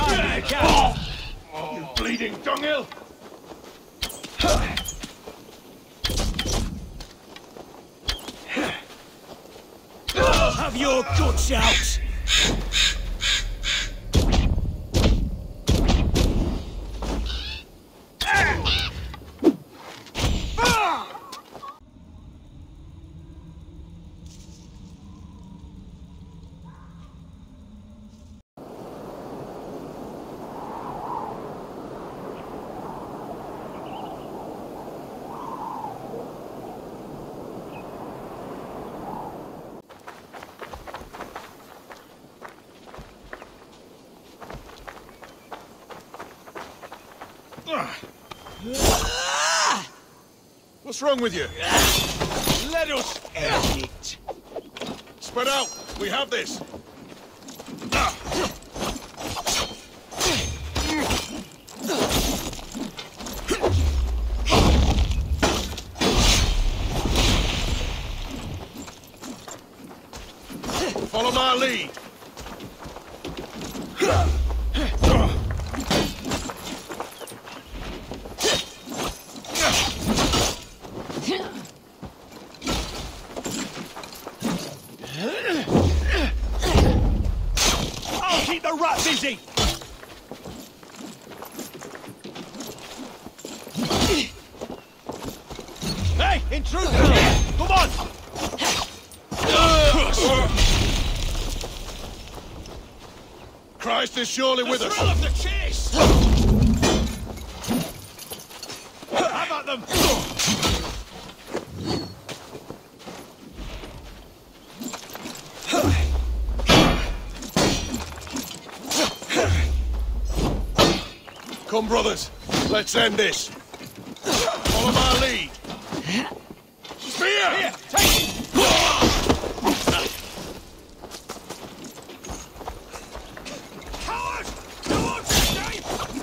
You bleeding dunghill! Have your guts out! What's wrong with you? Let us end it! Spread out! We have this! Follow my lead! I'll keep the rat busy! Hey, intruder! Come on! Christ is surely with us! Thrill of the chase! Have at them! Come, brothers, let's end this. Follow my lead. Spear! Here, take it! Coward! You won't escape!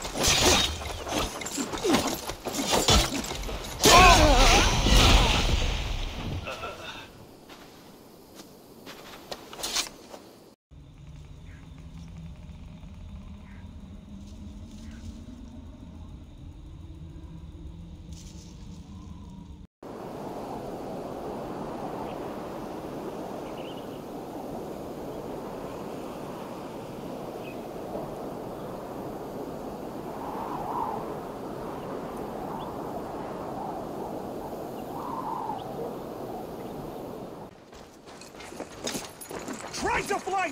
Try to flank!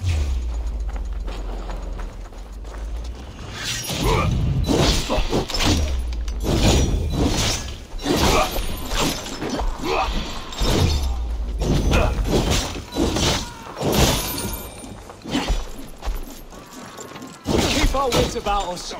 Keep our wits about us.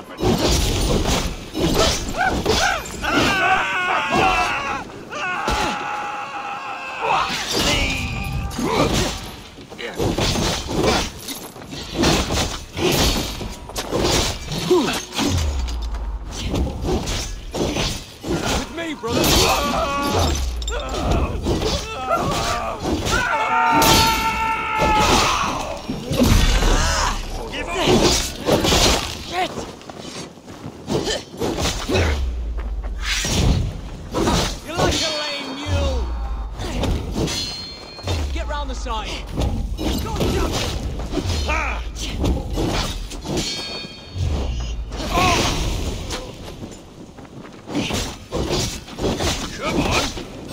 With me, brother. Give up! Shit! You're like a lame mule. Get round the side. Go jump! Come on!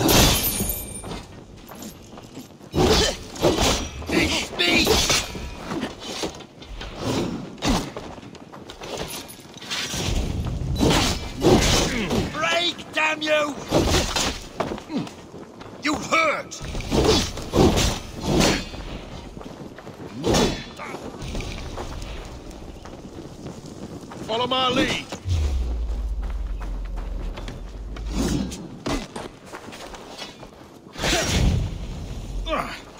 It's me! Break, damn you! You hurt! Follow my lead! Ugh.